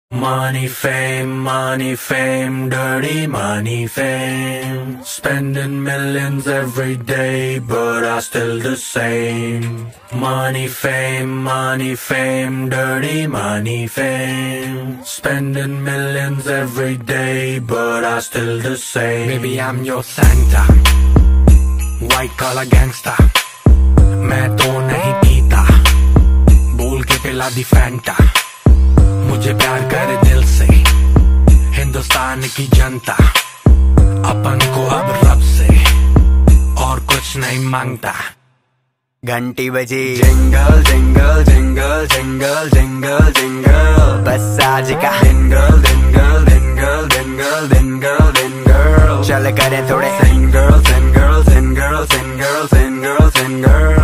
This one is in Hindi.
Money, fame, dirty money, fame. Spending millions every day, but I still the same. Money, fame, dirty money, fame. Spending millions every day, but I still the same. Baby, I'm your Santa, white collar gangster. मैं तो नहीं पीता, बोल के पिला दी फैंटा। मुझे प्यार करे दिल से हिंदुस्तान की जनता। अपन को अब रब से और कुछ नहीं मांगता। घंटी बजी jingle jingle jingle jingle jingle jingle, बस आज का jingle jingle jingle jingle jingle jingle. चल करे थोड़े single single single single single single.